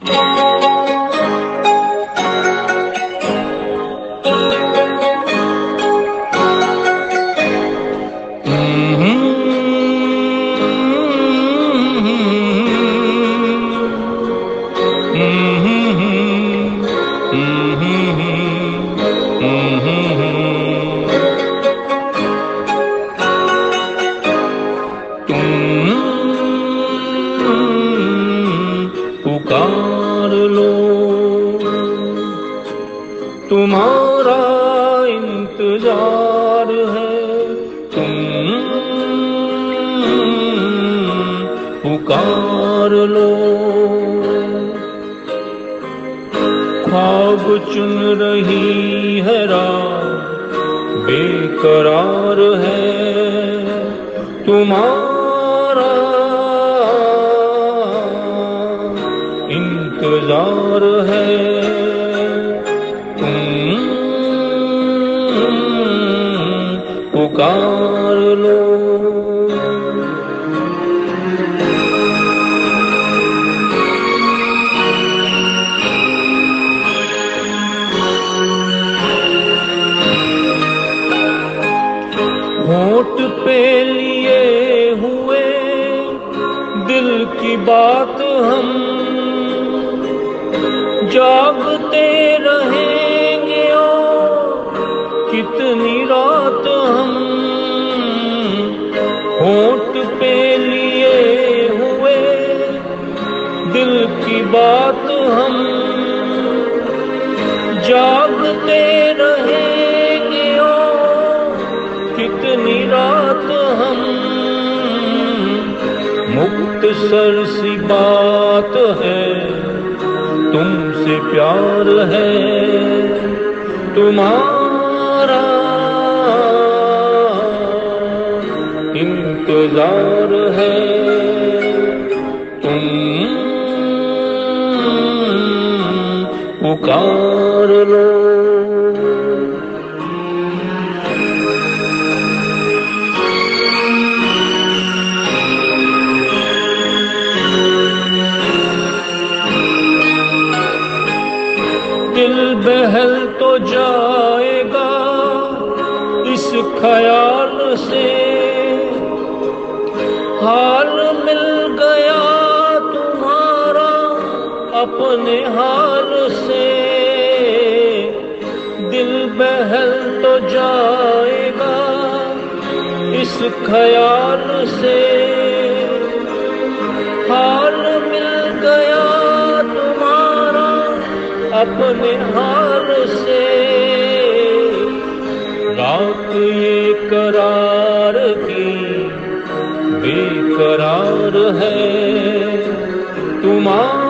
पुकार लो, तुम्हारा इंतजार है। तुम पुकार लो, ख्वाब चुन रही है रात, बेकरार है तुम्हारा इंतजार है। तुम पुकार लो। होठ पे लिए हुए दिल की बात हम जागते रहेंगे और कितनी रात हम। होठ पे लिए हुए दिल की बात हम जागते रहेंगे और कितनी रात हम। मुख्तसर सी बात है, तुमसे प्यार है तुम्हारा इंतजार है। तुम पुकार लो। दिल बहल तो जाएगा इस ख्याल से, हाल मिल गया तुम्हारा अपने हाल से। दिल बहल तो जाएगा इस ख्याल से, हाल मिल गया तुम्हारा अपने हाल से। रात ये करार की बेकरार है तुम्हारा